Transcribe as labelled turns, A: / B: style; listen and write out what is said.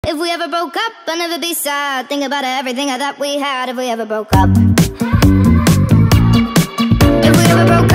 A: If we ever broke up, I'd never be sad. Think about everything I thought we had. If we ever broke up, if we ever broke